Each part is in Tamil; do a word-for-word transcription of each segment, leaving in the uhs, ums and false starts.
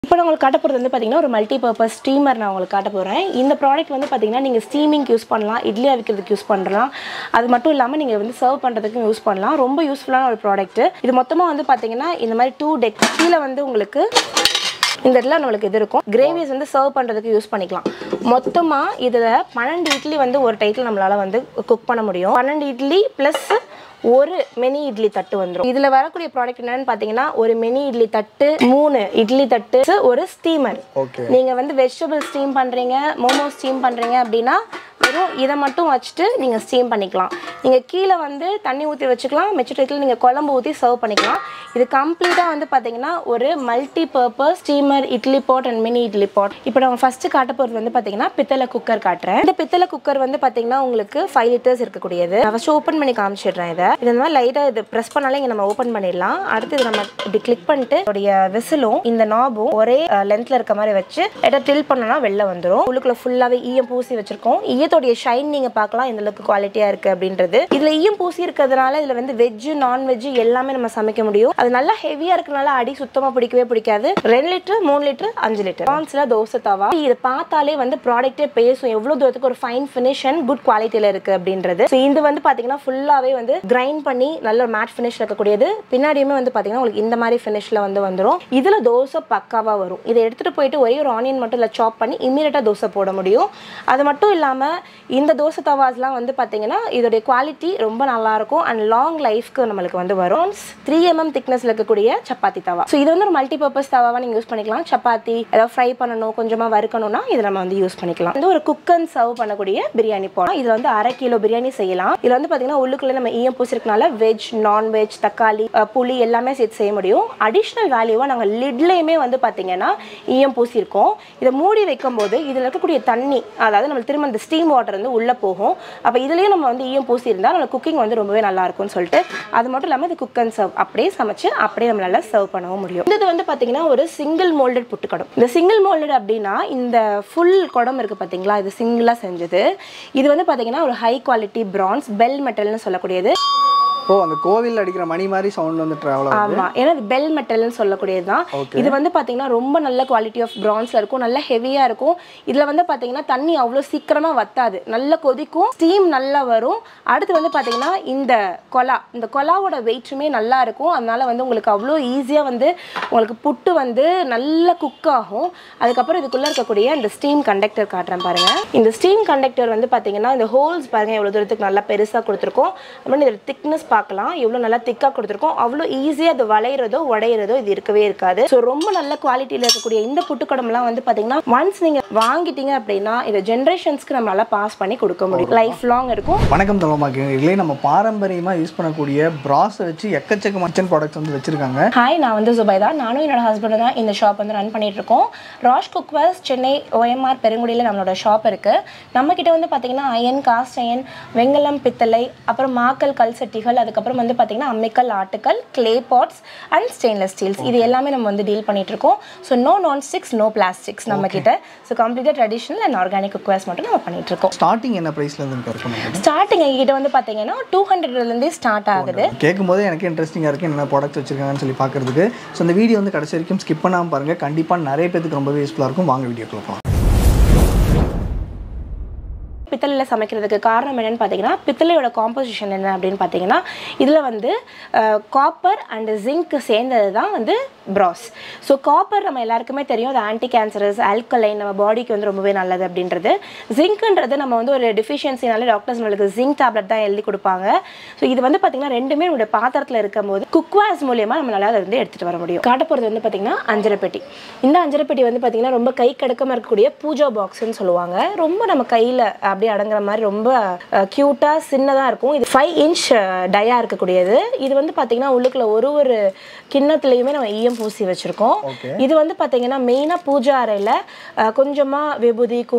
இப்போ நான் உங்களுக்கு காட்ட போகிறது வந்து பார்த்தீங்கன்னா ஒரு மல்டி பர்பஸ் ஸ்டீமர் நான் உங்களுக்கு காட்ட போகிறேன். இந்த ப்ராடக்ட் வந்து பார்த்தீங்கன்னா நீங்கள் ஸ்டீமிங் யூஸ் பண்ணலாம், இட்லி அவிக்கிறதுக்கு யூஸ் பண்ணலாம், அது மட்டும் இல்லாமல் நீங்கள் வந்து சர்வ் பண்ணுறதுக்கும் யூஸ் பண்ணலாம். ரொம்ப யூஸ்ஃபுல்லான ஒரு ப்ராடக்ட். இது மொத்தமாக வந்து பார்த்தீங்கன்னா இந்த மாதிரி டூ டெக் கீழே வந்து உங்களுக்கு இந்த இடத்துல நம்மளுக்கு இது இருக்கும். கிரேவிஸ் வந்து சர்வ் பண்ணுறதுக்கு யூஸ் பண்ணிக்கலாம். மொத்தமாக இதில் பன்னெண்டு இட்லி வந்து ஒரு டைட்டில் நம்மளால் வந்து குக் பண்ண முடியும். பன்னெண்டு இட்லி ப்ளஸ் ஒரு மினி இட்லி தட்டு வந்துடும். இதுல வரக்கூடிய ப்ராடக்ட் என்னன்னு பாத்தீங்கன்னா ஒரு மினி இட்லி தட்டு, மூணு இட்லி தட்டு, ஒரு ஸ்டீமர். நீங்க வந்து வெஜிடபிள் ஸ்டீம் பண்றீங்க, மோமோ ஸ்டீம் பண்றீங்க அப்படின்னா வெறும் இதை மட்டும் வச்சுட்டு நீங்க ஸ்டீம் பண்ணிக்கலாம். நீங்க கீழே வந்து தண்ணி ஊற்றி வச்சுக்கலாம், மிச்சத்தில் நீங்க குழம்பு ஊற்றி சர்வ் பண்ணிக்கலாம். இது கம்ப்ளீட்டா வந்து பாத்தீங்கன்னா ஒரு multi purpose steamer idli pot and mini idli pot. இப்போ நம்ம ஃபர்ஸ்ட் காட்ட போறது வந்து பாத்தீங்கன்னா பித்தளை குக்கர் காட்டுறேன். இந்த பித்தளை குக்கர் வந்து பாத்தீங்கன்னா உங்களுக்கு ஃபைவ் லிட்டர்ஸ் இருக்கக்கூடியது. நான் ஃபர்ஸ்ட் ஓப்பன் பண்ணி காமிச்சிடுறேன். இதை இது இந்த மாதிரி லைட்டா இது பிரஸ் பண்ணாலே இங்க நம்ம ஓப்பன் பண்ணிடலாம். அடுத்து இது நம்ம இப்படி கிளிக் பண்ணிட்டு இதோடைய விசிலும் இந்த நாபும் ஒரே லென்த்ல இருக்க மாதிரி வச்சு லைட்டா டில் பண்ணோம்னா வெளில வந்துடும். உள்ளுக்குள்ள ஃபுல்லாவே ஈயம் பூசி வச்சிருக்கோம். ஈயத்தோடைய ஷைன் நீங்க பார்க்கலாம் இந்த அளவுக்கு குவாலிட்டியா இருக்கு அப்படின்றது. இதுல ஈயம் பூசி இருக்கிறதுனால இதுல வந்து வெஜ் நான்வெஜ் எல்லாமே நம்ம சமைக்க முடியும். அது நல்லா ஹெவியா இருக்கனால அடி சுத்தமா பிடிக்கவே பிடிக்காது. ரெண்டு லிட்டர் மூணு லிட்டர் அஞ்சு லிட்டர் கான்ஸ்ல தோசை தவா. இதை பார்த்தாலே வந்து ப்ராடக்டே பேசும் எவ்வளவு தூரத்துக்கு ஒரு ஃபைன் ஃபினிஷ் அண்ட் குட் குவாலிட்டியில இருக்கு அப்படின்றது. இது வந்து பாத்தீங்கன்னா ஃபுல்லாவே வந்து கிரைண்ட் பண்ணி நல்ல மேட் ஃபினிஷ் இருக்கக்கூடியது. பின்னாடியுமே வந்து பாத்தீங்கன்னா உங்களுக்கு இந்த மாதிரி ஃபினிஷ்ல வந்து வந்துடும். இதுல தோசை பக்காவா வரும். இதை எடுத்துட்டு போயிட்டு ஒரே ஒரு ஆனியன் மட்டும் இல்ல சாப் பண்ணி இமீடியட்டா தோசை போட முடியும். அது மட்டும் இல்லாம இந்த தோசை தவாஸ்லாம் வந்து பாத்தீங்கன்னா இதோடைய குவாலிட்டி ரொம்ப நல்லா இருக்கும் அண்ட் லாங் லைஃப்க்கு நம்மளுக்கு வந்து வரும். த்ரீ எம்எம் திக்னஸ்ல இருக்கக்கூடிய சப்பாத்தி தவா. ஸோ இது வந்து ஒரு மல்டி பர்பஸ் தவாவா நீங்க யூஸ் பண்ணிக்கலாம். சப்பாத்தி ஏதாவது ஃப்ரை பண்ணணும், கொஞ்சமா வறுக்கணும்னா இதை நம்ம வந்து யூஸ் பண்ணிக்கலாம். இது ஒரு குக் அண்ட் சர்வ் பண்ணக்கூடிய பிரியாணி பாட். இதுல வந்து அரை கிலோ பிரியாணி செய்யலாம். இதுல வந்து பாத்தீங்கன்னா உள்ளுக்குள்ள நம்ம ஈயம் பூசிருக்கனால வெஜ் நான்வெஜ் தக்காளி புளி எல்லாமே சேர்த்து செய்ய முடியும். அடிஷ்னல் வேல்யூவா நாங்க லிட்லயுமே வந்து பாத்தீங்கன்னா ஈயம் பூசிருக்கோம். இதை மூடி வைக்கும் போது இதுல இருக்கக்கூடிய தண்ணி அதாவது நம்ம திரும்ப இந்த ஸ்டீம் வாட்டர் வந்து உள்ள போகும். அப்ப இதுலயும் நம்ம வந்து ஈயம் பூசி இருந்தா நம்ம குக்கிங் வந்து ரொம்பவே நல்லா இருக்கும்னு சொல்லிட்டு அது மட்டும் இல்லாம இது குக் அண்ட் சர்வ் அப்படியே சமைச்சு அப்படியே நம்மளால சர்வ் பண்ணவும் முடியும். இது வந்து பாத்தீங்கன்னா ஒரு சிங்கிள் மோல்டட் புட்டு குடம். இந்த சிங்கிள் மோல்டட் அப்படின்னா இந்த ஃபுல் குடம் இருக்கு பாத்தீங்களா, இது சிங்கிளா செஞ்சது. இது வந்து பாத்தீங்கன்னா ஒரு ஹை குவாலிட்டி பிரான்ஸ் பெல் மெட்டல்னு சொல்லக்கூடியது. ஓ அந்த கோவில் அடிக்கிற மணி மாதிரி சவுண்ட் வந்து டிராவல் ஆகுது. ஆமா, ஏன்னா இது பெல் மெட்டல்னு சொல்லக்கூடியது தான். இது வந்து பாத்தீங்கன்னா ரொம்ப நல்ல குவாலிட்டி ஆஃப் பிரான்ஸ்ல இருக்கும், நல்ல ஹெவியா இருக்கும். இதுல வந்து பாத்தீங்கன்னா தண்ணி அவ்வளவு சீக்கிரமா வத்தாது, நல்ல கொதிக்கும், ஸ்டீம் நல்லா வரும். அடுத்து வந்து பாத்தீங்கன்னா இந்த கொலா இந்த கொலாவோட வெயிட்டுமே நல்லா இருக்கும். அதனால வந்து உங்களுக்கு அவ்வளோ ஈஸியா வந்து உங்களுக்கு புட்டு வந்து நல்ல குக் ஆகும். அதுக்கப்புறம் இதுக்குள்ள இருக்கக்கூடிய இந்த ஸ்டீம் கண்டக்டர் காட்டுறேன் பாருங்க. இந்த ஸ்டீம் கண்டக்டர் வந்து பாத்தீங்கன்னா இந்த ஹோல்ஸ் பாருங்க எவ்வளவு தூரத்துக்கு நல்லா பெருசா கொடுத்துருக்கோம். அப்புறம் இதோட திக்னஸ் பார்க்கலாம் எவ்வளவு நல்லா திக்கா கொடுத்துருக்கோம். அவ்வளோ ஈஸியா அது வளையறதோ உடையறதோ இது இருக்கவே இருக்காது. ஸோ ரொம்ப நல்ல குவாலிட்டியில இருக்கக்கூடிய இந்த புட்டுக்கடம்லாம் வந்து பாத்தீங்கன்னா ஒன்ஸ் நீங்க வாங்கிட்டீங்க அப்படின்னா இதை ஜென்ரேஷன்ஸ்க்கு நம்மளால பாஸ் பண்ணி கொடுக்க முடியும், லைஃப் லாங் இருக்கும். வணக்கம் தலமாக்கிங்களே, நம்ம பாரம்பரியமா யூஸ் பண்ணக்கூடிய பிராஸை வச்சு எக்கச்சக்க கிச்சன் ப்ராடக்ட்ஸ் வந்து வச்சிருக்காங்க. ஹாய், நான் வந்து சுபைதா. நானும் என்னோட ஹஸ்பண்ட் தான் இந்த ஷாப் வந்து ரன் பண்ணிட்டு இருக்கோம். ராஷ் குக்வேர்ஸ் சென்னை ஓஎம்ஆர் பெருங்குடியில் நம்மளோட ஷாப் இருக்கு. நம்ம கிட்ட வந்து பாத்தீங்கன்னா அயன், காஸ்ட் அயன், வெங்கலம், பித்தளை, அப்புறம் மாக்கல் கல் சட்டிகள், அதுக்கப்புறம் வந்து பாத்தீங்கன்னா அம்மிக்கல், ஆட்டுக்கல், clay pots and stainless steels இது எல்லாமே நம்ம வந்து டீல் பண்ணிட்டு இருக்கோம். So no non sticks no plastics நம்ம கிட்ட. ஸோ கம்ப்ளீட்டாக ட்ரெடிஷனல் அண்ட் ஆர்கானிக் குக்வேர்ஸ் மட்டும் நம்ம பண்ணிட்டு இருக்கோம். ஸ்டார்டிங் என்ன பிரைஸ்ல இருந்து இருக்கும்? ஸ்டார்டிங் எங்ககிட்ட வந்து பாத்தீங்கன்னா டூ ஹண்ட்ரட்ல இருந்தே ஸ்டார்ட் ஆகுது. கேட்கும் போது எனக்கு இன்ட்ரெஸ்டிங்கா இருக்கு என்ன ப்ராடக்ட் வச்சிருக்காங்கன்னு சொல்லி பாக்குறதுக்கு. ஸோ இந்த வீடியோ வந்து கடைசி வரைக்கும் ஸ்கிப் பண்ணாம பாருங்க, கண்டிப்பா நிறைய பேருக்கு ரொம்பவே யூஸ்ஃபுல்லா இருக்கும். வாங்க வீடியோக்குள்ள போகலாம். பித்தளையில் சமைக்கிறதுக்கு காரணம் என்னன்னு பார்த்தீங்கன்னா பித்தளையோட காம்போசிஷன் என்ன அப்படின்னு பார்த்தீங்கன்னா இதில் வந்து காப்பர் அண்ட் ஜிங்க் சேர்ந்தது தான் வந்து பிராஸ். ஸோ காப்பர் நம்ம எல்லாருக்குமே தெரியும், அது ஆன்டி கேன்சரஸ், ஆல்கலைன், நம்ம பாடிக்கு வந்து ரொம்பவே நல்லது அப்படின்றது. ஜிங்க்ன்றது நம்ம வந்து ஒரு டிஃபிஷியன்சினால டாக்டர்ஸ் நம்மளுக்கு ஜிங்க் டேப்லெட் தான் எழுதி கொடுப்பாங்க. ஸோ இது வந்து பார்த்தீங்கன்னா ரெண்டுமே நம்மளுடைய பாத்திரத்தில் இருக்கும் போது குக்வேர்ஸ் மூலியமாக நம்மளால அதை வந்து எடுத்துகிட்டு வர முடியும். காட்ட போகிறது வந்து பார்த்தீங்கன்னா அஞ்சரை பெட்டி. இந்த அஞ்சரை பெட்டி வந்து பார்த்தீங்கன்னா ரொம்ப கை கடுக்கமாக இருக்கக்கூடிய பூஜா பாக்ஸ்ன்னு சொல்லுவாங்க. ரொம்ப நம்ம கையில் அப்படியே அடங்குற மாதிரி ரொம்ப கியூட்டா சின்னதா இருக்கும். இது ஃபைவ் இன்ச் டயா இருக்கக்கூடியது. இது வந்து பாத்தீங்கன்னா உள்ளுக்குள்ள ஒரு ஒரு கிண்ணத்துலயுமே நம்ம ஈயம் பூசி வச்சிருக்கோம். இது வந்து பாத்தீங்கன்னா மெயினா பூஜா அறையில கொஞ்சமா விபூதி, குங்குமம்,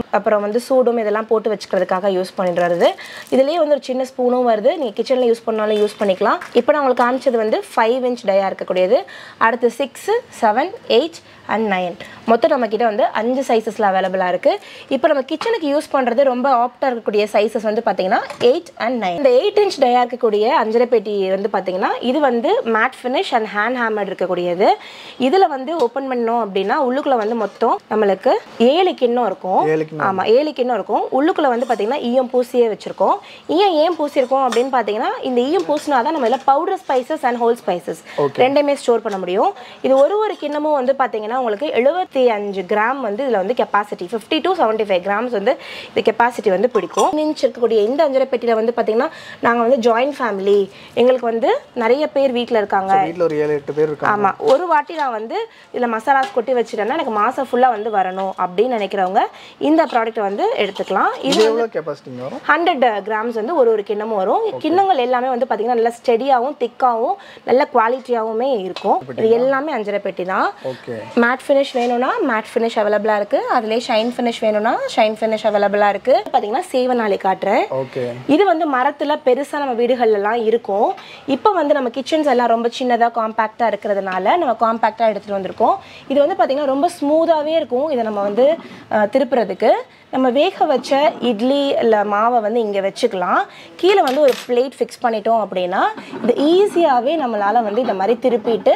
அப்புறம் வந்து சூடும் இதெல்லாம் போட்டு வச்சுக்கிறதுக்காக யூஸ் பண்ணிடுறது. இதுலேயே வந்து ஒரு சின்ன ஸ்பூனும் வருது, நீங்கள் கிச்சனில் யூஸ் பண்ணாலும் யூஸ் பண்ணிக்கலாம். இப்போ நான் உங்களுக்கு காமிச்சது வந்து ஃபைவ் இன்ச் டயா இருக்கக்கூடியது. அடுத்து six seven eight and nine மொத்தம் நம்மக்கிட்ட வந்து அஞ்சு சைஸஸில் அவைலபிளாக இருக்குது. இப்போ நம்ம கிச்சனுக்கு யூஸ் பண்ணுறது ரொம்ப ஆப்டாக இருக்கக்கூடிய சைஸஸ் வந்து பார்த்தீங்கன்னா எயிட் அண்ட் நைன். இந்த எயிட் இன்ச் டயா இருக்கக்கூடிய அஞ்சரை பெட்டி வந்து பார்த்தீங்கன்னா இது வந்து matte finish and hand hammered இருக்கக்கூடியது. இதில் வந்து ஓப்பன் பண்ணோம் அப்படின்னா உள்ளுக்குள்ளே வந்து மொத்தம் நம்மளுக்கு ஏழு கிண்ணம் இருக்கும். ஆமாம், ஏழு கிண்ணம் இருக்கும். உள்ளுக்குள்ளே வந்து பார்த்தீங்கன்னா ஈயம் பூசியே வச்சுருக்கோம். ஈயம் ஏன் பூசியிருக்கோம் அப்படின்னு பார்த்தீங்கன்னா இந்த ஈயம் பூசினா தான் நம்ம இதில் powder spices and whole spices ரெண்டுமே ஸ்டோர் பண்ண முடியும். இது ஒரு ஒரு கிண்ணமும் வந்து பார்த்தீங்கன்னா உங்களுக்கு எழுபத்தி அஞ்சு கிராம் வந்து இதில் வந்து capacity fifty to seventy five grams வந்து இந்த கெப்பாசிட்டி வந்து பிடிக்கும். இன்ச் இருக்கக்கூடிய இந்த அஞ்சரை பெட்டியில் வந்து பார்த்தீங்கன்னா நாங்கள் வந்து ஜாயின்ட் ஃபேமிலி, எங்களுக்கு வந்து நிறைய பேர் வீட்டில் இருக்காங்க. வீட்டில் ஒரு ஏழு எட்டு பேர் இருக்காங்க. ஆமாம், ஒரு வாட்டி நான் வந்து இதில் மசாலாஸ் கொட்டி வச்சுட்டேன்னா எனக்கு மாதம் ஃபுல்லாக வந்து வரணும் அப்படின்னு நினைக்கிறவங்க இந்த ப்ராடக்ட் வந்து எடுத்துக்கலாம். இது எவ்வளோ கெப்பாசிட்டி வரும்? ஹண்ட்ரட் கிராம்ஸ் வந்து ஒரு ஒரு கிண்ணமும் வரும். கிண்ணங்கள் எல்லாமே வந்து பார்த்தீங்கன்னா நல்லா ஸ்டெடியாகவும் திக்காகவும் நல்ல குவாலிட்டியாகவுமே இருக்கும். இது எல்லாமே அஞ்சரை பெட்டி தான். மேட் ஃபினிஷ் வேணும்னா மேட் ஃபினிஷ் அவைலபிளாக இருக்குது. அதிலே ஷைன் ஃபினிஷ் வேணும்னா ஷைன் ஃபினிஷ் அவைலபிளாக இருக்குது. பார்த்தீங்கன்னா சேவனாலே காட்டுறேன். இது வந்து மரத்தில் பெருசாக நம்ம வீடுகள்லாம் இருக்கும். இப்போ வந்து நம்ம கிச்சன்ஸ் எல்லாம் ரொம்ப சின்னதாக காம்பேக்டாக இருக்கிறதுனால நம்ம காம்பேக்டாக எடுத்துகிட்டு வந்திருக்கோம். இது வந்து பார்த்திங்கன்னா ரொம்ப ஸ்மூத்தாகவே இருக்கும். இதை நம்ம வந்து திருப்புறதுக்கு நம்ம வேக வச்ச இட்லி இல்லை மாவை வந்து இங்கே வச்சுக்கலாம். கீழே வந்து ஒரு பிளேட் ஃபிக்ஸ் பண்ணிட்டோம் அப்படின்னா இது ஈஸியாகவே நம்மளால் வந்து இந்த மாதிரி திருப்பிட்டு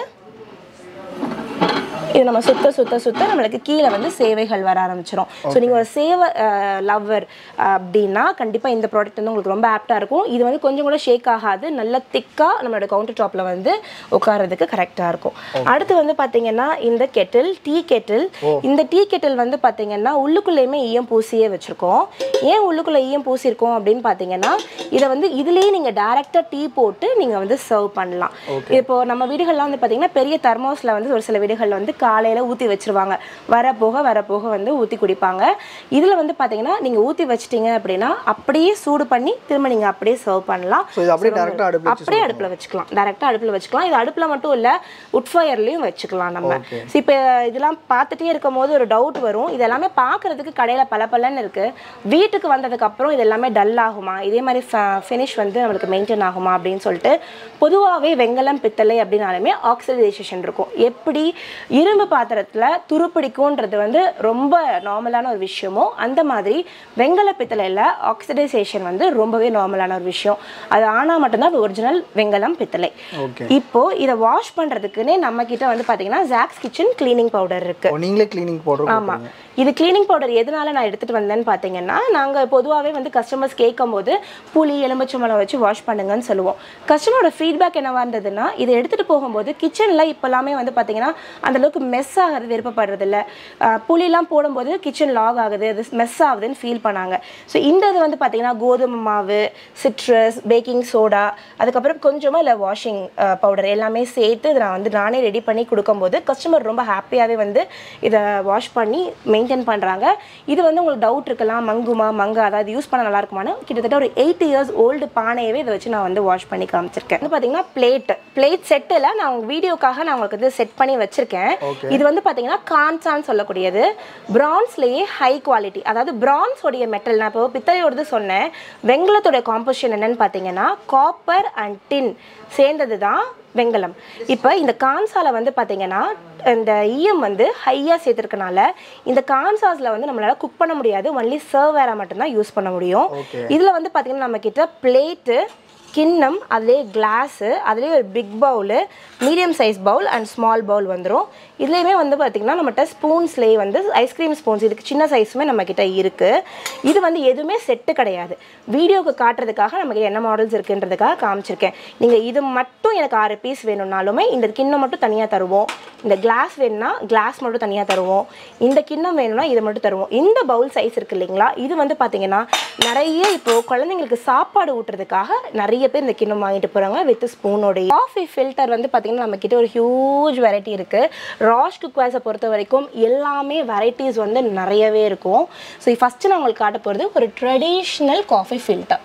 இது நம்ம சுத்த சுத்த சுத்த நம்மளுக்கு கீழே வந்து சேவைகள் வர ஆரம்பிச்சிடும். ஸோ நீங்கள் ஒரு சேவை லவ்வர் அப்படின்னா கண்டிப்பாக இந்த ப்ராடக்ட் வந்து உங்களுக்கு ரொம்ப ஆப்டாக இருக்கும். இது வந்து கொஞ்சம் கூட ஷேக் ஆகாது, நல்ல திக்காக நம்மளோட கவுண்டர் டாப்பில் வந்து உட்காரதுக்கு கரெக்டாக இருக்கும். அடுத்து வந்து பார்த்தீங்கன்னா இந்த கெட்டில், டீ கெட்டில். இந்த டீ கெட்டில் வந்து பார்த்தீங்கன்னா உள்ளுக்குள்ளேயுமே ஈயம் பூசியே வச்சுருக்கோம். ஏன் உள்ளுக்குள்ளே ஈயம் பூசியிருக்கோம் அப்படின்னு பார்த்தீங்கன்னா இதை வந்து இதுலேயே நீங்கள் டேரெக்டாக டீ போட்டு நீங்கள் வந்து சர்வ் பண்ணலாம். இப்போது நம்ம வீடுகள்லாம் வந்து பார்த்தீங்கன்னா பெரிய தெர்மோஸில் வந்து ஒரு சில வீடுகளில் வந்து காலையில் ஊற்றி வச்சுருவாங்க, வரப்போக வரப்போக வந்து ஊற்றி குடிப்பாங்க. இதில் வந்து பார்த்தீங்கன்னா நீங்கள் ஊற்றி வச்சிட்டிங்க அப்படின்னா அப்படியே சூடு பண்ணி திரும்ப நீங்கள் அப்படியே சர்வ் பண்ணலாம். அப்படியே அடுப்பில் வச்சுக்கலாம், டேரெக்டாக அடுப்பில் வச்சுக்கலாம். இது அடுப்பில் மட்டும் இல்லை, உட் ஃபயர்லேயும் வச்சுக்கலாம் நம்ம. ஸோ இப்போ இதெல்லாம் பார்த்துட்டே இருக்கும் போது ஒரு டவுட் வரும், இது எல்லாமே பார்க்குறதுக்கு கடையில் பல பலன்னு இருக்குது, வீட்டுக்கு வந்ததுக்கப்புறம் இது எல்லாமே டல் ஆகுமா, இதே மாதிரி ஃபினிஷ் வந்து நம்மளுக்கு மெயின்டைன் ஆகுமா அப்படின்னு சொல்லிட்டு. பொதுவாகவே வெங்கலம் பித்தளை அப்படின்னாலுமே ஆக்சிடைசேஷன் இருக்கும். எப்படி இரும்பு பாத்திரத்தில் துருப்பிடிக்கும்ன்றது வந்து ரொம்ப நார்மலான ஒரு விஷயமோ அந்த மாதிரி வெங்கல பித்தளையில் ஆக்சிடைசேஷன் வந்து ரொம்பவே நார்மலான ஒரு விஷயம். அது ஆனால் மட்டும்தான் அது ஒரிஜினல் வெங்கலம் பித்தளை. இப்போ இதை வாஷ் பண்ணுறதுக்குன்னே நம்ம கிட்ட வந்து பார்த்தீங்கன்னா ஜாக்ஸ் கிச்சன் கிளீனிங் பவுடர் இருக்கு. நீங்களே கிளீனிங் பவுடர்? ஆமாம். இது கிளீனிங் பவுடர் எதனால நான் எடுத்துகிட்டு வந்தேன்னு பார்த்தீங்கன்னா நாங்கள் பொதுவாகவே வந்து கஸ்டமர்ஸ் கேட்கும் போது புளி எலுமிச்சம்பழம் வச்சு வாஷ் பண்ணுங்கன்னு சொல்லுவோம். கஸ்டமரோட ஃபீட்பேக் என்னவா இருந்ததுன்னா இதை எடுத்துகிட்டு போகும்போது கிச்சனில் இப்போல்லாமே வந்து பார்த்தீங்கன்னா அந்தளவுக்கு மெஸ் ஆகிறது விருப்பப்படுறது இல்லை. புளிலாம் போடும்போது கிச்சன் லாக் ஆகுது, அது மெஸ் ஆகுதுன்னு ஃபீல் பண்ணாங்க. ஸோ இந்த இது வந்து பார்த்தீங்கன்னா கோதுமை மாவு, சிட்ரஸ், பேக்கிங் சோடா, அதுக்கப்புறம் கொஞ்சமாக இல்லை வாஷிங் பவுடர் எல்லாமே சேர்த்து இதை நான் வந்து நானே ரெடி பண்ணி கொடுக்கும்போது கஸ்டமர் ரொம்ப ஹாப்பியாகவே வந்து இதை வாஷ் பண்ணி மெயின்டைன் பண்ணுறாங்க. இது வந்து உங்களுக்கு டவுட் இருக்கலாம், மங்குமா மங்கா அதாவது யூஸ் பண்ண நல்லா இருக்குமான்னு. கிட்டத்தட்ட ஒரு எயிட் இயர்ஸ் ஓல்டு பானையவே இதை வச்சு நான் வந்து வாஷ் பண்ணி காமிச்சிருக்கேன். வந்து பார்த்தீங்கன்னா பிளேட் பிளேட் செட்டில் நான் வீடியோக்காக நான் உங்களுக்கு வந்து செட் பண்ணி வச்சிருக்கேன். இது வந்து பார்த்தீங்கன்னா கான்சான்னு சொல்லக்கூடியது, பிரான்ஸ்லேயே ஹை குவாலிட்டி. அதாவது பிரான்ஸ் உடைய மெட்டல், நான் இப்போ பித்தளையோடது சொன்னேன், வெங்கலத்தோடைய காம்போசிஷன் என்னன்னு பார்த்தீங்கன்னா காப்பர் அண்ட் டின் சேர்ந்தது தான் வெங்கலம். இப்போ இந்த கான்சால வந்து பார்த்தீங்கன்னா இந்த ஈயம் வந்து ஹையாக சேர்த்துருக்கனால இந்த கான்சாஸில் வந்து நம்மளால் குக் பண்ண முடியாது, ஒன்லி சர்வேராக மட்டும்தான் யூஸ் பண்ண முடியும். இதில் வந்து பார்த்தீங்கன்னா நம்மக்கிட்ட பிளேட்டு, கிண்ணம், அதுலேயே கிளாஸு, அதுலேயே ஒரு big bowl, medium size bowl and small bowl வந்துடும். இதுலேயுமே வந்து பார்த்திங்கன்னா நம்மகிட்ட ஸ்பூன்ஸ்லேயே வந்து ஐஸ்கிரீம் ஸ்பூன்ஸ் இதுக்கு சின்ன சைஸுமே நம்மக்கிட்ட இருக்குது. இது வந்து எதுவுமே செட்டு கிடையாது, வீடியோவுக்கு காட்டுறதுக்காக நம்மக்கிட்ட என்ன மாடல்ஸ் இருக்குன்றதுக்காக காமிச்சிருக்கேன். நீங்கள் இது மட்டும் எனக்கு ஆறு பீஸ் வேணும்னாலுமே இந்த கிண்ணம் மட்டும் தனியாக தருவோம், இந்த கிளாஸ் வேணும்னா கிளாஸ் மட்டும் தனியாக தருவோம், இந்த கிண்ணம் வேணும்னா இதை மட்டும் தருவோம். இந்த பவுல் சைஸ் இருக்குது இல்லைங்களா, இது வந்து பார்த்திங்கன்னா நிறைய இப்போது குழந்தைங்களுக்கு சாப்பாடு ஊட்டுறதுக்காக நிறைய பேர் இந்த கிண்ணம் வாங்கிட்டு போகிறாங்க வித் ஸ்பூனோடைய. காஃபி ஃபில்டர் வந்து பார்த்திங்கன்னா நம்மக்கிட்ட ஒரு ஹியூஜ் வெரைட்டி இருக்குது. ராஷ் குக்வேர்ஸை பொறுத்த வரைக்கும் எல்லாமே வெரைட்டிஸ் வந்து நிறையவே இருக்கும். ஸோ ஃபஸ்ட்டு நான் உங்களுக்கு காட்ட போகிறது ஒரு ட்ரெடிஷ்னல் காஃபி ஃபில்டர்.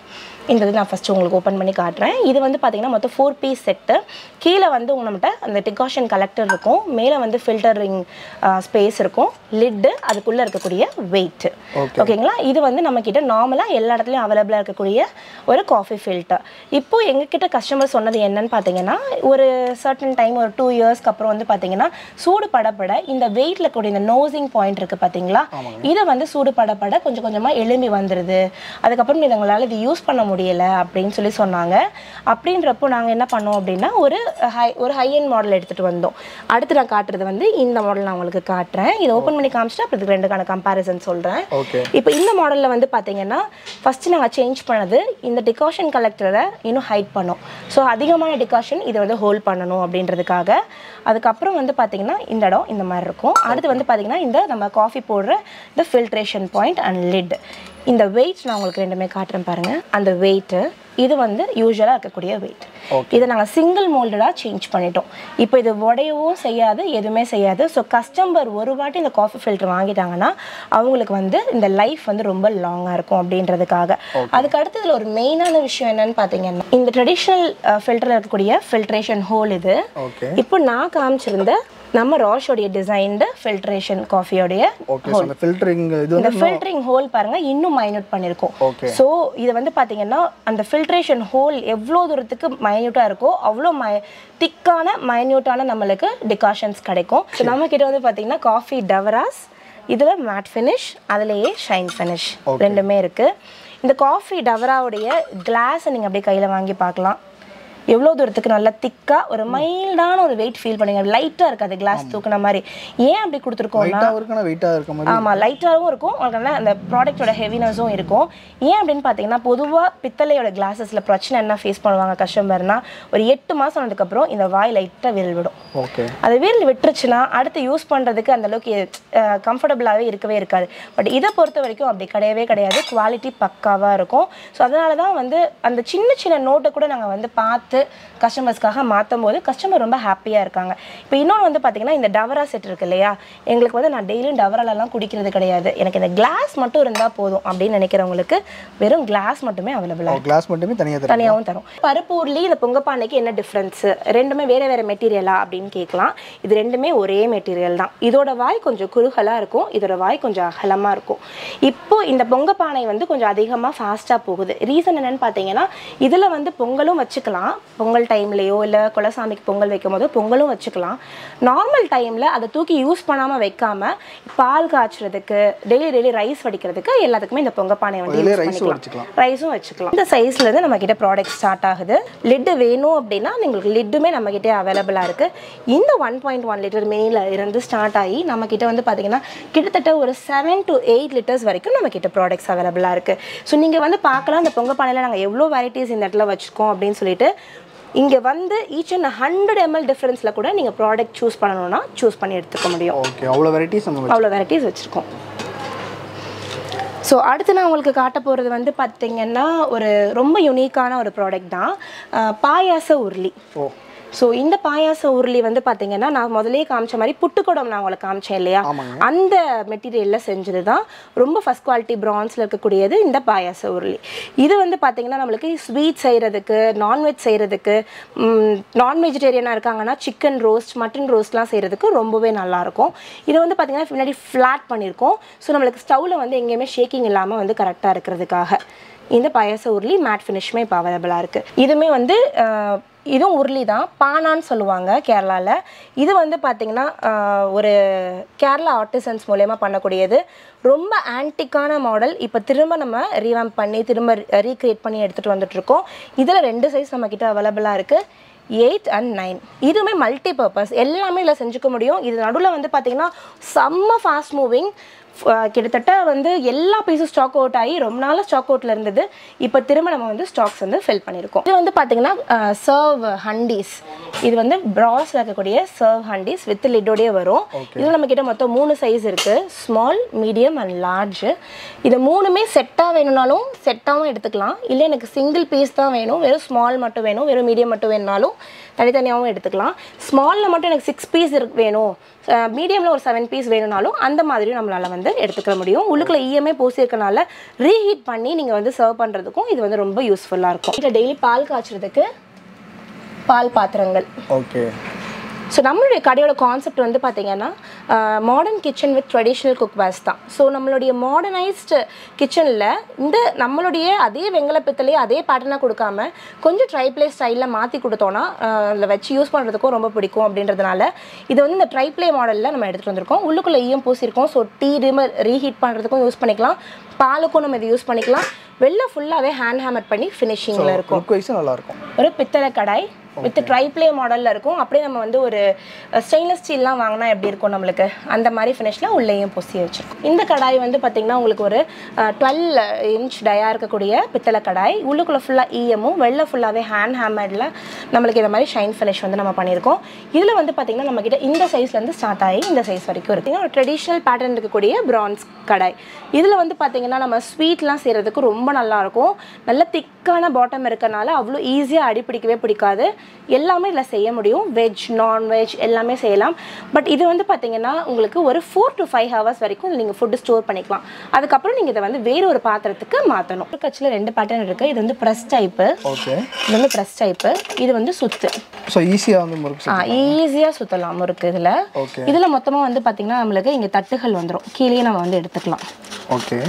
இந்த இது நான் ஃபஸ்ட்டு உங்களுக்கு ஓப்பன் பண்ணி காட்டுறேன். இது வந்து பார்த்தீங்கன்னா மொத்தம் ஃபோர் பீஸ் செட்டு. கீழே வந்து நம்மகிட்ட அந்த டிகாஷன் கலெக்டர் இருக்கும், மேலே வந்து ஃபில்டரிங் ஸ்பேஸ் இருக்கும், லிட்டு, அதுக்குள்ளே இருக்கக்கூடிய வெயிட். ஓகேங்களா? இது வந்து நம்மக்கிட்ட நார்மலாக எல்லா இடத்துலையும் அவைலபிளாக இருக்கக்கூடிய ஒரு காஃபி ஃபில்டர். இப்போ எங்ககிட்ட கஸ்டமர் சொன்னது என்னன்னு பார்த்தீங்கன்னா, ஒரு சர்டன் டைம் ஒரு டூ இயர்ஸ்க்கு அப்புறம் வந்து பார்த்தீங்கன்னா சூடு படப்பட இந்த வெயிட்டில் இருக்கக்கூடிய இந்த நோசிங் பாயிண்ட் இருக்குது பார்த்தீங்களா, இதை வந்து சூடு படப்பட கொஞ்சம் கொஞ்சமாக எலும்பி வந்துடுது, அதுக்கப்புறம் இவங்களால இது யூஸ் பண்ண முடியலை அப்படின்னு சொல்லி சொன்னாங்க. அப்படின்றப்போ நாங்கள் என்ன பண்ணோம் அப்படின்னா ஒரு ஹை ஒரு ஹை எண்ட் மாடல் எடுத்துகிட்டு வந்தோம். அடுத்து நான் காட்டுறது வந்து இந்த மாடல் நான் உங்களுக்கு காட்டுறேன். இதை ஓப்பன் பண்ணி காமிச்சிட்டு அப்புறம் இதுக்கு ரெண்டுக்கான கம்பேரிசன் சொல்கிறேன். இப்போ இந்த மாடலில் வந்து பார்த்தீங்கன்னா ஃபஸ்ட்டு நாங்கள் சேஞ்ச் பண்ணது இந்த டிகாஷன் கலெக்டரை இன்னும் ஹைட் பண்ணோம். ஸோ அதிகமான டிகாஷன் இதை வந்து ஹோல்ட் பண்ணணும் அப்படின்றதுக்காக. அதுக்கப்புறம் வந்து பார்த்தீங்கன்னா இந்த இடம் இந்த மாதிரி இருக்கும். அடுத்து வந்து பார்த்தீங்கன்னா இந்த நம்ம காஃபி போடுற இந்த ஃபில்ட்ரேஷன் பாயிண்ட் அண்ட் லிட். இந்த வெயிட் நான் உங்களுக்கு ரெண்டுமே காட்டுறேன் பாருங்கள். அந்த வெயிட்டு இது வந்து யூஸ்வலாக இருக்கக்கூடிய வெயிட். இதை நாங்கள் சிங்கிள் மோல்டடாக சேஞ்ச் பண்ணிட்டோம். இப்போ இது உடையவும் செய்யாது, எதுவுமே செய்யாது. ஸோ கஸ்டமர் ஒரு வாட்டி இந்த காஃபி ஃபில்டர் வாங்கிட்டாங்கன்னா அவங்களுக்கு வந்து இந்த லைஃப் வந்து ரொம்ப லாங்காக இருக்கும் அப்படின்றதுக்காக. அதுக்கு அடுத்து இதில் ஒரு மெயினான விஷயம் என்னன்னு பார்த்தீங்கன்னா இந்த ட்ரெடிஷ்னல் ஃபில்டரில் இருக்கக்கூடிய ஃபில்ட்ரேஷன் ஹோல் இது. இப்போ நான் காமிச்சிருந்த நம்ம ராஷோடைய டிசைன்டு ஃபில்ட்ரேஷன் காஃபியோடைய ஹோல், ஃபில்டரிங் இது இந்த ஃபில்டரிங் ஹோல் பாருங்க இன்னும் மைன்யூட் பண்ணியிருக்கோம். ஸோ இது வந்து பார்த்தீங்கன்னா அந்த ஃபில்ட்ரேஷன் ஹோல் எவ்வளோ தூரத்துக்கு மைன்யூட்டாக இருக்கோ அவ்வளோ மை திக்கான மைன்யூட்டான நம்மளுக்கு டிகாஷன்ஸ் கிடைக்கும். ஸோ நம்ம கிட்ட வந்து பார்த்தீங்கன்னா காஃபி டவராஸ், இதில் மேட் ஃபினிஷ், அதுலேயே ஷைன் ஃபினிஷ் ரெண்டுமே இருக்குது. இந்த காஃபி டவராவுடைய கிளாஸை நீங்கள் அப்படியே கையில் வாங்கி பார்க்கலாம். எவ்வளோ தூரத்துக்கு நல்லா திக்காக ஒரு மைல்டான ஒரு வெயிட் ஃபீல் பண்ணுங்க, லைட்டாக இருக்காது கிளாஸ் தூக்குன மாதிரி. ஏன் அப்படி கொடுத்துருக்கோம்னா ஆமாம் லைட்டாகவும் இருக்கும், உங்களுக்கு அந்த ப்ராடக்டோட ஹெவினஸும் இருக்கும். ஏன் அப்படின்னு பார்த்தீங்கன்னா பொதுவாக பித்தளையோட கிளாஸஸில் பிரச்சனை என்ன ஃபேஸ் பண்ணுவாங்க கஸ்டமர்னா, ஒரு எட்டு மாதம் ஆனதுக்கப்புறம் இந்த வாய் லைட்டாக விரல் விடும். அது விரல் விட்டுருச்சுன்னா அடுத்து யூஸ் பண்ணுறதுக்கு அந்தளவுக்கு கம்ஃபர்டபுளாகவே இருக்கவே இருக்காது. பட் இதை பொறுத்த வரைக்கும் அப்படி கிடையவே கிடையாது, குவாலிட்டி பக்காவாக இருக்கும். ஸோ அதனால தான் வந்து அந்த சின்ன சின்ன நோட்டை கூட நாங்கள் வந்து பார்த்து கஸ்டமர்ஸ்க்காக மாற்றும் போது கஸ்டமர் ரொம்ப ஹாப்பியாக இருக்காங்க. இப்போ இன்னொன்று வந்து பார்த்தீங்கன்னா இந்த டவரா செட் இருக்கு இல்லையா, எங்களுக்கு வந்து நான் டெய்லியும் டவராலெல்லாம் குடிக்கிறது கிடையாது, எனக்கு இந்த கிளாஸ் மட்டும் இருந்தால் போதும் அப்படின்னு நினைக்கிறவங்களுக்கு வெறும் கிளாஸ் மட்டுமே அவைலபிளாக, கிளாஸ் மட்டுமே தனியாக தனியாகவும் தரும். பருப்பு உருளி இந்த பொங்கப்பானைக்கு என்ன டிஃப்ரென்ஸு, ரெண்டுமே வேறு வேறு மெட்டீரியலா அப்படின்னு கேட்கலாம். இது ரெண்டுமே ஒரே மெட்டீரியல் தான். இதோட வாய் கொஞ்சம் குறுகலாக இருக்கும், இதோட வாய் கொஞ்சம் அகலமாக இருக்கும். இப்போ இந்த பொங்கப்பானை வந்து கொஞ்சம் அதிகமாக ஃபாஸ்ட்டாக போகுது. ரீசன் என்னென்னு பார்த்தீங்கன்னா இதில் வந்து பொங்கலும் வச்சுக்கலாம், பொங்கல் டைம்லேயோ இல்லை குலசாமிக்கு பொங்கல் வைக்கும் போது பொங்கலும் வச்சுக்கலாம். நார்மல் டைமில் அதை தூக்கி யூஸ் பண்ணாமல் வைக்காமல் பால் காய்ச்சறதுக்கு டெய்லி டெய்லி ரைஸ் வடிக்கிறதுக்கு எல்லாத்துக்குமே இந்த பொங்கப்பானை வந்து ரைஸும் வச்சுக்கலாம். இந்த சைஸ்லேருந்து நம்மக்கிட்ட ப்ராடக்ட் ஸ்டார்ட் ஆகுது. லிட்டு வேணும் அப்படின்னா உங்களுக்கு லிட்டுமே நம்மக்கிட்டே அவைலபிளாக இருக்குது. இந்த ஒன் பாயிண்ட் ஒன் லிட்டர் மினியில் இருந்து ஸ்டார்ட் ஆகி நம்மக்கிட்ட வந்து பார்த்தீங்கன்னா கிட்டத்தட்ட ஒரு செவன் டு எயிட் லிட்டர்ஸ் வரைக்கும் நம்மக்கிட்ட ப்ராடக்ட்ஸ் அவைலபிளாக இருக்குது. ஸோ நீங்கள் வந்து பார்க்கலாம் இந்த பொங்கப்பானையில் நாங்கள் எவ்வளோ வெரைட்டிஸ் இந்த இடத்துல வச்சுருக்கோம் அப்படின்னு சொல்லிட்டு. இங்கே வந்து ஈச் அண்ட் ஹண்ட்ரட் எம்எல் டிஃப்ரென்ஸில் கூட நீங்கள் ப்ராடக்ட் சூஸ் பண்ணணும்னா சூஸ் பண்ணி எடுத்துக்க முடியும். ஓகே, அவ்வளோ வெரைட்டிஸ் அவ்வளோ வெரைட்டிஸ் வச்சுருக்கோம். ஸோ அடுத்து நான் உங்களுக்கு காட்ட போகிறது வந்து பார்த்திங்கன்னா ஒரு ரொம்ப யூனிக்கான ஒரு ப்ராடக்ட் தான், பாயாச உருளி. ஓ ஸோ இந்த பாயாச உருளி வந்து பார்த்தீங்கன்னா நான் முதலே காமிச்ச மாதிரி புட்டுக்குடம் நான் உங்களுக்கு காமிச்சேன் இல்லையா, அந்த மெட்டீரியலில் செஞ்சது தான். ரொம்ப ஃபஸ்ட் குவாலிட்டி ப்ரான்ஸில் இருக்கக்கூடியது இந்த பாயாச உருளி. இது வந்து பார்த்தீங்கன்னா நம்மளுக்கு ஸ்வீட் செய்கிறதுக்கு, நான்வெஜ் செய்கிறதுக்கு, நான் வெஜிடேரியனாக இருக்காங்கன்னா சிக்கன் ரோஸ்ட், மட்டன் ரோஸ்ட்லாம் செய்கிறதுக்கு ரொம்பவே நல்லாயிருக்கும். இதை வந்து பார்த்தீங்கன்னா பின்னாடி ஃப்ளாட் பண்ணியிருக்கோம். ஸோ நம்மளுக்கு ஸ்டவ்வில் வந்து எங்கேயுமே ஷேக்கிங் இல்லாமல் வந்து கரெக்டாக இருக்கிறதுக்காக இந்த பாயாச உருளி மேட் ஃபினிஷ்மே இப்போ அவைலபிளாக இருக்குது. இதுவுமே வந்து இதுவும் உருளி தான், பானான்னு சொல்லுவாங்க கேரளாவில். இது வந்து பார்த்திங்கன்னா ஒரு கேரளா ஆர்டிசன்ஸ் மூலயமா பண்ணக்கூடியது. ரொம்ப ஆன்டிக்கான மாடல். இப்போ திரும்ப நம்ம ரீவாம்ப் பண்ணி திரும்ப ரீக்ரியேட் பண்ணி எடுத்துகிட்டு வந்துட்டுருக்கோம். இதில் ரெண்டு சைஸ் நம்மக்கிட்ட அவைலபிளாக இருக்குது, எயிட் அண்ட் நைன். இதுவுமே மல்டி பர்பஸ், எல்லாமே இதில் செஞ்சுக்க முடியும். இது நடுவில் வந்து பார்த்திங்கன்னா செம்ம ஃபாஸ்ட் மூவிங். கிட்டத்தட்ட வந்து எல்லா பீஸும் ஸ்டாக் அவுட் ஆகி ரொம்ப நாளாக ஸ்டாக் அவுட்டில் இருந்தது. இப்போ திரும்ப நம்ம வந்து ஸ்டாக்ஸ் வந்து ஃபில் பண்ணியிருக்கோம். இது வந்து பார்த்திங்கன்னா சர்வ் ஹண்டீஸ். இது வந்து ப்ராஸில் இருக்கக்கூடிய சர்வ் ஹண்டீஸ் வித் லிட்டோடய வரும். இது நம்மக்கிட்ட மொத்தம் மூணு சைஸ் இருக்குது, ஸ்மால், மீடியம் அண்ட் லார்ஜ். இது மூணுமே செட்டாக வேணும்னாலும் செட்டாகவும் எடுத்துக்கலாம், இல்லை எனக்கு சிங்கிள் பீஸ் தான் வேணும், வெறும் ஸ்மால் மட்டும் வேணும், வெறும் மீடியம் மட்டும் வேணுனாலும் தனித்தனியாகவும் எடுத்துக்கலாம். ஸ்மாலில் மட்டும் எனக்கு சிக்ஸ் பீஸ் வேணும், மீடியமில் ஒரு செவன் பீஸ் வேணும்னாலும் அந்த மாதிரியும் நம்மளால் வந்து எடுத்துக்க முடியும். உள்ளுக்குள்ள ஈயமே பூசி இருக்கனால ரீஹீட் பண்ணி நீங்கள் வந்து சர்வ் பண்ணுறதுக்கும் இது வந்து ரொம்ப யூஸ்ஃபுல்லாக இருக்கும். இதில் டெய்லி பால் காய்ச்சறதுக்கு பால் பாத்திரங்கள். ஓகே. ஸோ நம்மளுடைய கடையோட கான்செப்ட் வந்து பார்த்திங்கன்னா modern kitchen with traditional cookwares தான். ஸோ நம்மளுடைய மாடர்னைஸ்டு கிச்சனில் இந்த நம்மளுடைய அதே வெங்கல பித்தளையே அதே பேட்டர்னாக கொடுக்காம கொஞ்சம் ட்ரைப்ளே ஸ்டைலில் மாற்றி கொடுத்தோன்னா அதில் வச்சு யூஸ் பண்ணுறதுக்கும் ரொம்ப பிடிக்கும் அப்படின்றதுனால இது வந்து இந்த ட்ரைப்ளே மாடலில் நம்ம எடுத்துகிட்டு வந்திருக்கோம். உள்ளுக்குள்ளே ஈயம் பூசியிருக்கோம். ஸோ டீ ரிமர் ரீஹீட் பண்ணுறதுக்கும் யூஸ் பண்ணிக்கலாம், பாலுக்கும் நம்ம இதை யூஸ் பண்ணிக்கலாம். வெளில ஃபுல்லாகவே ஹேண்ட் ஹேமர் பண்ணி ஃபினிஷிங்கில் இருக்கும். நல்லாயிருக்கும். ஒரு பித்தளை கடாய் வித் ட்ரைப்ளே மாடலில் இருக்கும். அப்படியே நம்ம வந்து ஒரு ஸ்டெயின்லெஸ் ஸ்டீல்லாம் வாங்கினா எப்படி இருக்கும் நம்மளுக்கு அந்த மாதிரி ஃபினிஷில் உள்ளேயும் பொசி வச்சுருக்கோம். இந்த கடாய் வந்து பார்த்திங்கன்னா உங்களுக்கு ஒரு டுவெல் இன்ச் டயா இருக்கக்கூடிய பித்தளை கடாய். உள்ளுக்குள்ளே ஃபுல்லாக ஈயமும் வெளில ஃபுல்லாகவே ஹேண்ட் ஹேமரில் நம்மளுக்கு இந்த மாதிரி ஷைன் ஃபினிஷ் வந்து நம்ம பண்ணியிருக்கோம். இதில் வந்து பார்த்திங்கன்னா நம்மக்கிட்ட இந்த சைஸ்லேருந்து ஸ்டார்ட் ஆகி இந்த சைஸ் வரைக்கும் இருக்குது. ஒரு ட்ரெடிஷ்னல் பேட்டர்ன் இருக்கக்கூடிய பிரான்ஸ் கடாய். இதில் வந்து பார்த்திங்கன்னா நம்ம ஸ்வீட்லாம் செய்கிறதுக்கு ரொம்ப நல்லாயிருக்கும். நல்ல திக்கான பாட்டம் இருக்கனால அவ்வளோ ஈஸியாக அடி பிடிக்கவே பிடிக்காது. எல்லாமே இதில் செய்ய முடியும். வெஜ் நான்வெஜ் எல்லாமே செய்யலாம். பட் இது வந்து பார்த்தீங்கன்னா உங்களுக்கு ஒரு ஃபோர் டு ஃபைவ் ஹவர்ஸ் வரைக்கும் நீங்கள் ஃபுட்டு ஸ்டோர் பண்ணிக்கலாம். அதுக்கப்புறம் நீங்கள் இதை வந்து வேறு ஒரு பாத்திரத்துக்கு மாற்றணும். ஒரு கட்சியில் ரெண்டு பேட்டர்ன் இருக்குது. இது வந்து ப்ரெஸ் டைப்பு. ஓகே. இது வந்து ப்ரெஸ் டைப்பு. இது வந்து சுத்து. ஸோ ஈஸியாக வந்து முறுக்கு ஆ ஈஸியாக சுற்றலாம் முறுக்கு. இதில் இதில் மொத்தமாக வந்து பார்த்திங்கன்னா நம்மளுக்கு இங்கே தட்டுகள் வந்துடும். கீழே நம்ம வந்து எடுத்துக்கலாம். ஓகே.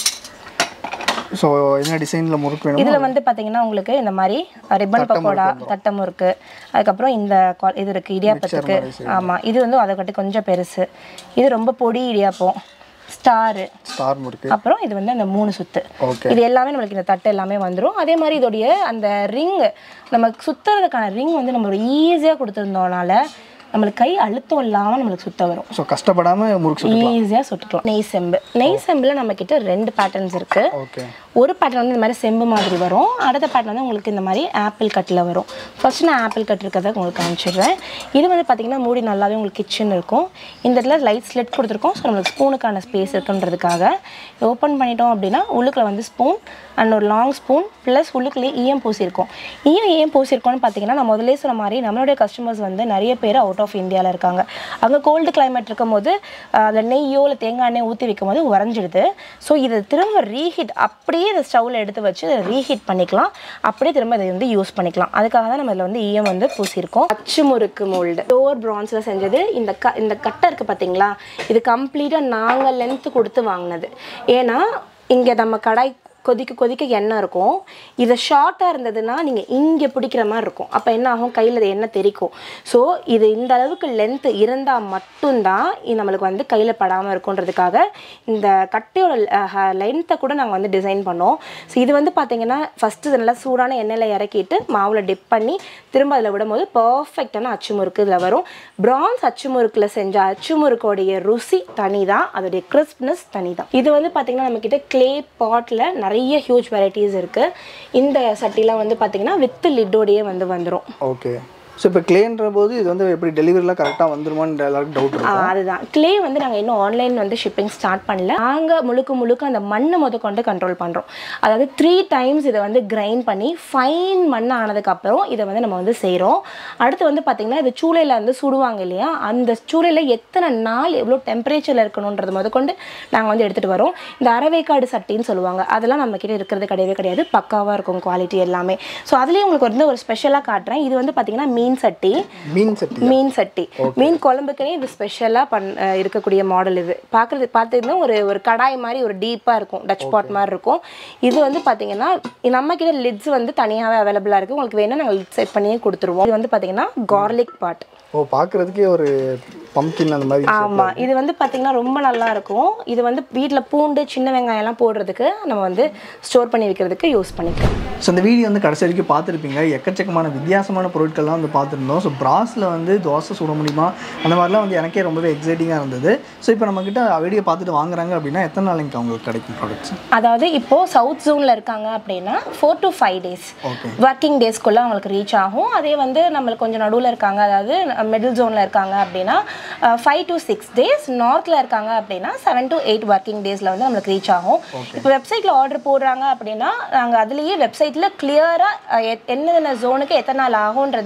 ஸோ என்ன டிசைனில் முறுக்கு வேணும்? இதில் வந்து பார்த்தீங்கன்னா உங்களுக்கு இந்த மாதிரி ரிப்பன் பக்கோடா தட்டை முறுக்கு, அதுக்கப்புறம் இந்த இது இருக்குது இடியாப்பத்துக்கு. ஆமாம், இது வந்து அதை கட்டி கொஞ்சம் பெருசு. இது ரொம்ப பொடி இடியாப்பம், ஸ்டாரு ஸ்டார் முறுக்கு. அப்புறம் இது வந்து அந்த மூணு சுத்து. இது எல்லாமே நம்மளுக்கு இந்த தட்டு எல்லாமே வந்துடும். அதே மாதிரி இதோடைய அந்த ரிங் நம்ம சுற்றுறதுக்கான ரிங் வந்து நம்ம ஒரு ஈஸியாக கொடுத்துருந்தோம்னால நம்மளுக்கு கை அழுத்தம் இல்லாமல் நம்மளுக்கு சுத்த வரும். ஸோ கஷ்டப்படாமல் முறுக்கு சுற்றலாம், ஈஸியாக சுட்டுக்கலாம். நெய் செம்பு. நெய் செம்பில் நம்மக்கிட்ட ரெண்டு பேட்டர்ன்ஸ் இருக்குது. ஓகே. ஒரு பேட்டர்ன் வந்து இந்த மாதிரி செம்பு மாதிரி வரும். அடுத்த பேட்டர்ன் வந்து உங்களுக்கு இந்த மாதிரி ஆப்பிள் கட்டில் வரும். ஃபர்ஸ்ட் நான் ஆப்பிள் கட் இருக்கிறத உங்களுக்கு காமிச்சிடுறேன். இது வந்து பார்த்திங்கன்னா மூடி நல்லாவே உங்களுக்கு கிச்சன் இருக்கும். இந்த இடத்துல லைட் ஸ்லிட் கொடுத்துருக்கோம். ஸோ நம்மளுக்கு ஸ்பூனுக்கான ஸ்பேஸ் இருக்குன்றதுக்காக ஓப்பன் பண்ணிட்டோம் அப்படின்னா உள்ளுக்குள்ள வந்து ஸ்பூன் அண்ட் ஒரு லாங் ஸ்பூன் ப்ளஸ் உள்ளுக்குள்ளேயே ஈயம் பூசியிருக்கோம். ஈயம் ஏன் பூசியிருக்கோம்னு பார்த்தீங்கன்னா நான் முதலே சொன்ன மாதிரி நம்மளுடைய கஸ்டமர்ஸ் வந்து நிறைய பேர் அவுட் ஆஃப் இந்தியாவில் இருக்காங்க. அங்கே கோல்டு கிளைமேட் இருக்கும் போது அந்த நெய்யோ இல்லை தேங்காய் எண்ணெய் ஊற்றி வைக்கும் போது உறைஞ்சிடுது. ஸோ இதை திரும்ப ரீஹீட் அப்படியே இதை ஸ்டவ்வில் எடுத்து வச்சு இதை ரீஹீட் பண்ணிக்கலாம். அப்படியே திரும்ப இதை வந்து யூஸ் பண்ணிக்கலாம். அதுக்காக தான் நம்ம இதில் வந்து ஈயம் வந்து பூசியிருக்கோம். அச்சு முறுக்கு மோல்டு டோர் பிரான்ஸில் செஞ்சது. இந்த க இந்த கட்டை இருக்குது பார்த்தீங்களா, இது கம்ப்ளீட்டாக நாங்கள் லென்த்து கொடுத்து வாங்கினது. ஏன்னா இங்கே நம்ம கடாய் கொதிக்க கொதிக்க எண்ணெய் இருக்கும். இது ஷார்ட்டாக இருந்ததுன்னா நீங்கள் இங்கே பிடிக்கிற மாதிரி இருக்கும். அப்போ என்ன ஆகும், கையில் எண்ணெய் தெரிக்கும். ஸோ இது இந்த அளவுக்கு லென்த்து இருந்தால் மட்டும்தான் நம்மளுக்கு வந்து கையில் படாமல் இருக்குன்றதுக்காக இந்த கட்டையோட லென்த்தை கூட நாங்கள் வந்து டிசைன் பண்ணோம். ஸோ இது வந்து பார்த்திங்கன்னா ஃபஸ்ட்டு நல்லா சூடான எண்ணெயில் இறக்கிட்டு மாவில் டிப் பண்ணி திரும்ப அதில் விடும்போது பர்ஃபெக்டான அச்சு முறுக்கு இதில் வரும். பிரான்ஸ் அச்சு முறுக்கில் செஞ்ச அச்சு முறுக்கோடைய ருசி தனி தான், அதோடைய கிறிஸ்ப்னஸ் தனி தான். இது வந்து பார்த்திங்கன்னா நம்மக்கிட்ட கிளே பாட்டில் நிறைய ஹியூஜ் வெரைட்டிஸ் இருக்குது. இந்த சட்டிலாம் வந்து பார்த்திங்கன்னா வித் லிட்டோடையே வந்து வந்துடும். ஓகே. ஸோ இப்போ கிளேன்ற போது இது வந்து எப்படி டெலிவரிலாம் கரெக்டாக வந்துருமான்னு எல்லாருக்கும் டவுட் இருக்கும். அதுதான் கிளே வந்து நாங்கள் இன்னும் ஆன்லைன் வந்து ஷிப்பிங் ஸ்டார்ட் பண்ணல. நாங்கள் முழுக்க முழுக்க அந்த மண்ணை முத கொண்டு கண்ட்ரோல் பண்ணுறோம். அதாவது த்ரீ டைம்ஸ் இதை வந்து கிரைண்ட் பண்ணி ஃபைன் மண் ஆனதுக்கப்புறம் இதை வந்து நம்ம வந்து செய்கிறோம். அடுத்து வந்து பார்த்திங்கன்னா இது சூளையில் வந்து சுடுவாங்க இல்லையா, அந்த சூளையில் எத்தனை நாள் எவ்வளோ டெம்பரேச்சரில் இருக்கணுன்றது முத கொண்டு நாங்கள் வந்து எடுத்துகிட்டு வரோம். இந்த அரவேக்காடு சட்டின்னு சொல்லுவாங்க, அதெல்லாம் நம்மக்கிட்ட இருக்கிறது கிடையவே கிடையாது. பக்காவாக இருக்கும் குவாலிட்டி எல்லாமே. ஸோ அதுலேயும் உங்களுக்கு வந்து ஒரு ஸ்பெஷலாக காட்டுறேன். இது வந்து பார்த்திங்கன்னா மீன் சட்டி. மீன் சட்டி மீன் சட்டி மீன் குழம்புக்குனே இது ஸ்பெஷலாக பண் இருக்கக்கூடிய மாடல். இது பார்க்குறது பார்த்தீங்கன்னா ஒரு ஒரு கடாய் மாதிரி ஒரு டீப்பாக இருக்கும், டச் பாட் மாதிரி இருக்கும். இது வந்து பார்த்தீங்கன்னா நம்மக்கிட்ட லிட்ஸ் வந்து தனியாகவே அவைலபிளாக இருக்குது. உங்களுக்கு வேணால் நாங்கள் லிட் செட் பண்ணியே கொடுத்துருவோம். இது வந்து பார்த்தீங்கன்னா கார்லிக் பாட். ஓ, பார்க்குறதுக்கே ஒரு பம்ப்கின் அந்த மாதிரி. ஆமாம், இது வந்து பார்த்திங்கன்னா ரொம்ப நல்லா இருக்கும். இது வந்து வீட்டில் பூண்டு சின்ன வெங்காயம்லாம் போடுறதுக்கு நம்ம வந்து ஸ்டோர் பண்ணி வைக்கிறதுக்கு யூஸ் பண்ணிக்கலாம். ஸோ இந்த வீடியோ வந்து கடைசி வரைக்கும் பார்த்துருப்பீங்க. எக்கச்சக்கமான வித்தியாசமான பொருட்கள்லாம் வந்து பார்த்துருந்தோம். ஸோ பிராஸில் வந்து தோசை சுட முடியுமா அந்த மாதிரிலாம் வந்து எனக்கே ரொம்பவே எக்ஸைட்டிங்காக இருந்தது. ஸோ இப்போ நம்மக்கிட்ட வீடியோ பார்த்துட்டு வாங்குறாங்க அப்படின்னா எத்தனை நாளைக்கு அவங்களுக்கு கிடைக்கும் ப்ராடக்ட்ஸ்? அதாவது இப்போது சவுத் ஜோனில் இருக்காங்க அப்படின்னா four to five days working டேஸ்க்குள்ளே அவங்களுக்கு ரீச் ஆகும். அதே வந்து நம்மளுக்கு கொஞ்சம் நடுவில் இருக்காங்க, அதாவது மிடில் ஜோனில் இருக்காங்க அப்படின்னா ஃபைவ் டு சிக்ஸ் டேஸ். நார்த்தில் இருக்காங்க அப்படின்னா செவன் டு எயிட் ஒர்க்கிங் டேஸில் வந்து நம்மளுக்கு ரீச் ஆகும். இப்போ வெப்சைட்டில் ஆர்டர் போடுறாங்க அப்படின்னா நாங்கள் அதுலேயே வெப்சைட்டில் கிளியராக என்னென்ன ஜோனுக்கு எத்தனை நாள் ஆகுன்றது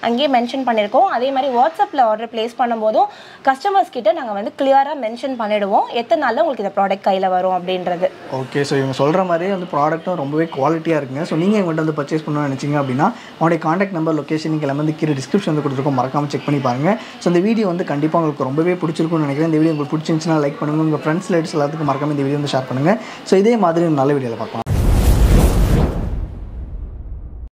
அங்கேயே மென்ஷன் பண்ணியிருக்கோம். அதே மாதிரி வாட்ஸ்அப்பில் ஆர்டர் ப்ளேஸ் பண்ணும்போதும் கஸ்டமர்ஸ் கிட்ட நாங்கள் வந்து கிளியராக மென்ஷன் பண்ணிவிடுவோம் எத்தனை நாளில் உங்களுக்கு இந்த ப்ராடக்ட் கையில் வரும் அப்படின்றது. ஓகே, ஸோ இவங்க சொல்கிற மாதிரியே வந்து ப்ராடக்ட்டும் ரொம்பவே குவாலிட்டியாக இருக்குங்க. ஸோ நீங்கள் எங்கள்கிட்ட வந்து பர்ச்சேஸ் பண்ணணும்னு நினச்சிங்க அப்படின்னா அவங்களுடைய காண்டாக்ட் நம்பர், லொக்கேஷன் நீங்கள் எல்லாமே வந்து கீழே டிஸ்கிரிப்ஷன் வந்து கொடுத்துருக்கோம், மறக்காமல் செக் பண்ணி பாருங்கள். ஸோ இந்த வீடியோ வந்து கண்டிப்பாக உங்களுக்கு ரொம்பவே பிடிச்சிருக்கும்னு நினைக்கிறேன். இந்த வீடியோ உங்களுக்கு பிடிச்சிருந்துச்சுன்னா லைக் பண்ணுங்கள், உங்கள் ஃப்ரெண்ட்ஸ் ரிலேட்டிவ்ஸ் எல்லாத்துக்கும் மறக்காமல் இந்த வீடியோ வந்து ஷேர் பண்ணுங்கள். ஸோ இதே மாதிரி நல்ல வீடியோவில் பார்க்கலாம்.